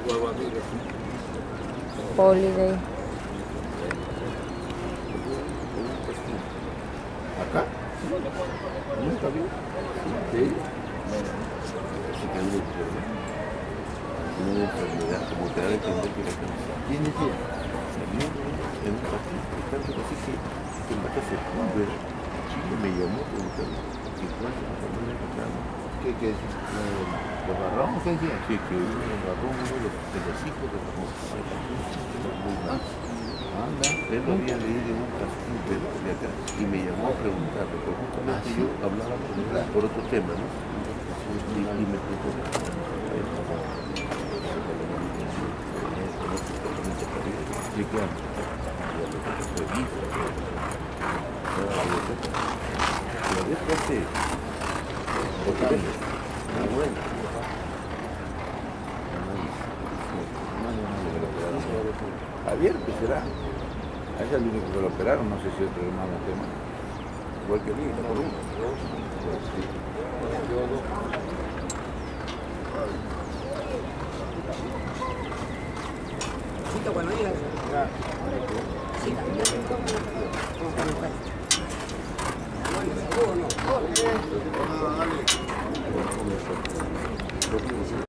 Holiday. ¿Acá? ¿Nunca vi? ¿Sí? Sí que hay una enfermedad, como te da a entender que la cansa. ¿Quién es ella? En un partido, tanto así que mata septiembre. Chile me llamó preguntando que cuánto me tomó la reclamo. ¿Qué es? ¿Los Barrón? ¿Qué decía? Sí, que uno de los Barrón, uno de los hijos de Ramón. Muy mal. Anda. Él lo había leído en un castillo de acá y me llamó a preguntarle, pero justamente yo hablaba con él por otro tema, ¿no? Y me preguntó. ¿De qué hablo? Javier, ¿qué será? A ese es el único que lo operaron, no sé si otro hermano tema. Igual que a mí, está por uno. Cuando digas. Sí, también.